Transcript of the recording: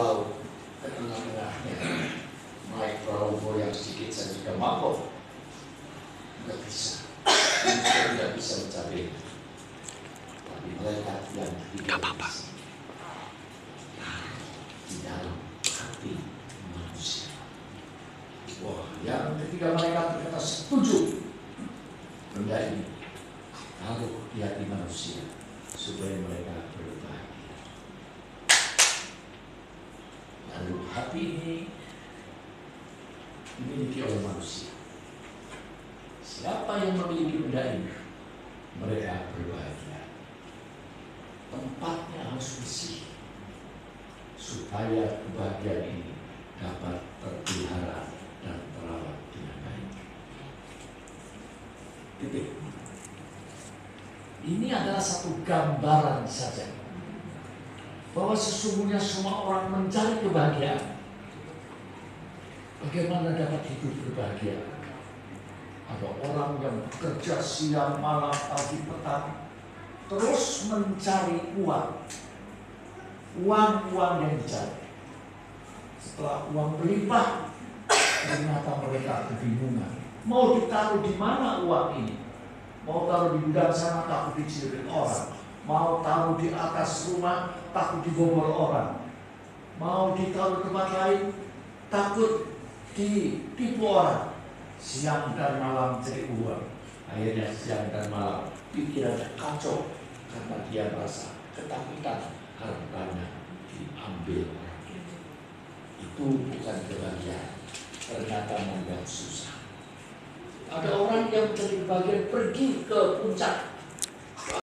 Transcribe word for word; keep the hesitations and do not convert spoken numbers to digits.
laut ke tengah-tengahnya, naik perahu goyang sedikit saya juga mampu. Nggak bisa, saya tidak bisa mencapai. Tapi mereka yang tidak bisa di dalam hati manusia. Wah, yang ketika mereka berkata setuju benda ini taruh di hati manusia supaya mereka berbahagia. Lalu hati ini dimiliki oleh manusia. Siapa yang memiliki benda ini, mereka berbahagia. Tempatnya harus bersih supaya kebahagiaan ini dapat terpelihara dan terawat dengan baik. Titik. Ini adalah satu gambaran saja bahwa sesungguhnya semua orang mencari kebahagiaan. Bagaimana dapat hidup berbahagia? Ada orang yang bekerja siang, malam, pagi, petang, terus mencari uang. Uang-uang yang dicari. Setelah uang berlimpah, ternyata mereka kebingungan. Mau ditaruh di mana uang ini? Mau taruh di gudang sana, takut dicuri orang. Mau taruh di atas rumah, takut dibobol orang. Mau ditaruh tempat lain, takut ditipu orang. Siang dan malam cari uang. Akhirnya siang dan malam pikirannya kacau karena dia merasa ketakutan hartanya diambil orang. Itu bukan kebahagiaan. Ternyata membuat susah. Ada orang yang mencari kebahagiaan pergi ke puncak